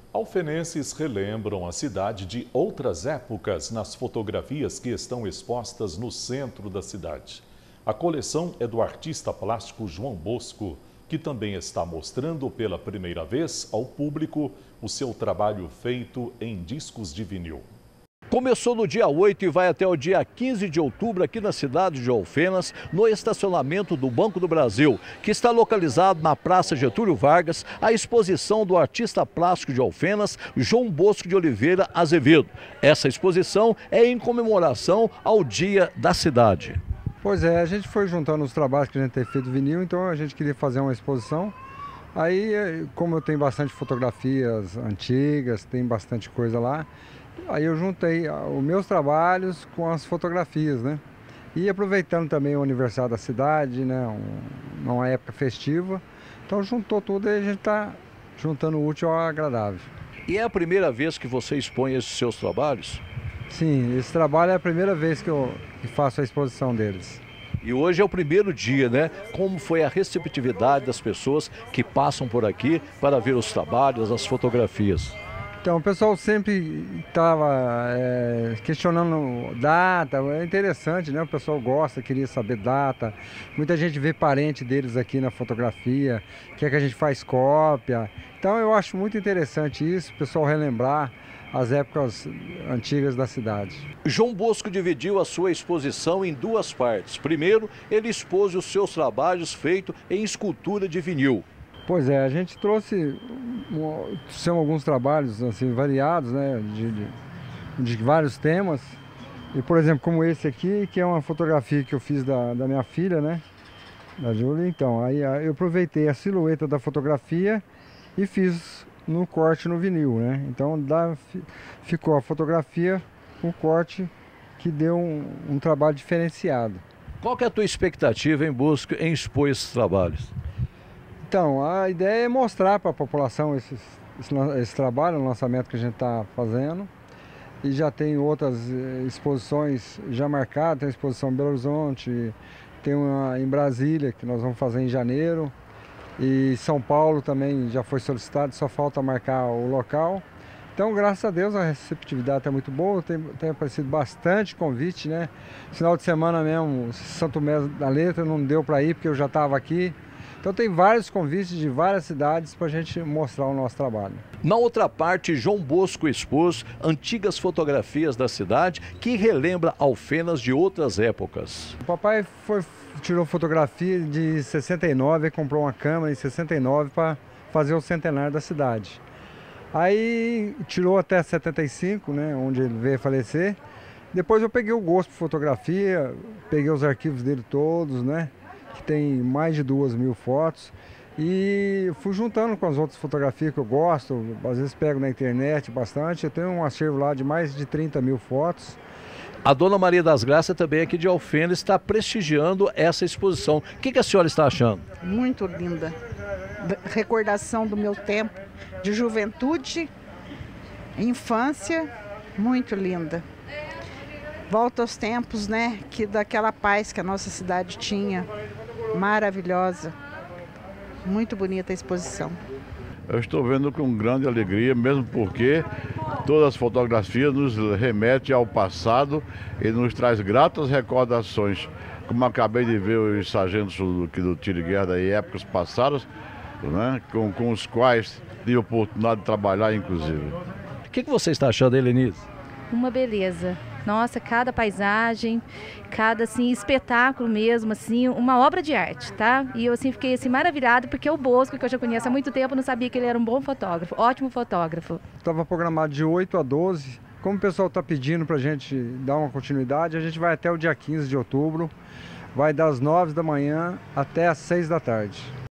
Alfenenses relembram a cidade de outras épocas nas fotografias que estão expostas no centro da cidade. A coleção é do artista plástico João Bosco, que também está mostrando pela primeira vez ao público o seu trabalho feito em discos de vinil. Começou no dia 8 e vai até o dia 15 de outubro aqui na cidade de Alfenas, no estacionamento do Banco do Brasil, que está localizado na Praça Getúlio Vargas, a exposição do artista plástico de Alfenas, João Bosco de Oliveira Azevedo. Essa exposição é em comemoração ao Dia da Cidade. Pois é, a gente foi juntando os trabalhos que a gente tem feito vinil, então a gente queria fazer uma exposição. Aí, como eu tenho bastante fotografias antigas, tem bastante coisa lá, aí eu juntei os meus trabalhos com as fotografias, né? E aproveitando também o aniversário da cidade, né? Uma época festiva. Então juntou tudo e a gente está juntando o útil ao agradável. E é a primeira vez que você expõe esses seus trabalhos? Sim, esse trabalho é a primeira vez que eu faço a exposição deles. E hoje é o primeiro dia, né? Como foi a receptividade das pessoas que passam por aqui para ver os trabalhos, as fotografias? Então, o pessoal sempre estava questionando data, é interessante, né? O pessoal gosta, queria saber data. Muita gente vê parente deles aqui na fotografia, quer que a gente faz cópia. Então, eu acho muito interessante isso, o pessoal relembrar as épocas antigas da cidade. João Bosco dividiu a sua exposição em duas partes. Primeiro, ele expôs os seus trabalhos feitos em escultura de vinil. Pois é, a gente trouxe são alguns trabalhos assim, variados, né, de vários temas. E, por exemplo, como esse aqui, que é uma fotografia que eu fiz da minha filha, né, da Júlia. Então, aí eu aproveitei a silhueta da fotografia e fiz no corte no vinil, né? Então, ficou a fotografia, um corte que deu um trabalho diferenciado. Qual que é a tua expectativa em busca em expor esses trabalhos? Então, a ideia é mostrar para a população esse trabalho, o lançamento que a gente está fazendo. E já tem outras exposições já marcadas, tem a exposição em Belo Horizonte, tem uma em Brasília, que nós vamos fazer em janeiro. E São Paulo também já foi solicitado, só falta marcar o local. Então, graças a Deus, a receptividade está muito boa, tem aparecido bastante convite, né? Final de semana mesmo, Santo Tomé da Letra não deu para ir, porque eu já estava aqui. Então tem vários convites de várias cidades para a gente mostrar o nosso trabalho. Na outra parte, João Bosco expôs antigas fotografias da cidade que relembra Alfenas de outras épocas. O papai tirou fotografia de 69 e comprou uma câmera em 69 para fazer o centenário da cidade. Aí tirou até 75, né, onde ele veio falecer. Depois eu peguei o gosto por fotografia, peguei os arquivos dele todos, né? Que tem mais de 2.000 fotos, e fui juntando com as outras fotografias que eu gosto, às vezes pego na internet bastante. Eu tenho um acervo lá de mais de 30.000 fotos. A Dona Maria das Graças, também aqui de Alfenas, está prestigiando essa exposição. O que a senhora está achando? Muito linda. Recordação do meu tempo de juventude, infância, muito linda. Volta aos tempos, né, daquela paz que a nossa cidade tinha. Maravilhosa. Muito bonita a exposição. Eu estou vendo com grande alegria, mesmo porque todas as fotografias nos remetem ao passado e nos traz gratas recordações. Como acabei de ver os sargentos do tiro de guerra em épocas passadas, né, com os quais tive a oportunidade de trabalhar, inclusive. O que você está achando, Helenise? Uma beleza. Nossa, cada paisagem, cada assim, espetáculo mesmo, assim, uma obra de arte, tá? E eu assim, fiquei assim, maravilhada, porque o Bosco, que eu já conheço há muito tempo, não sabia que ele era um bom fotógrafo, ótimo fotógrafo. Estava programado de 8 a 12. Como o pessoal está pedindo para a gente dar uma continuidade, a gente vai até o dia 15 de outubro, vai das 9 da manhã até as 6 da tarde.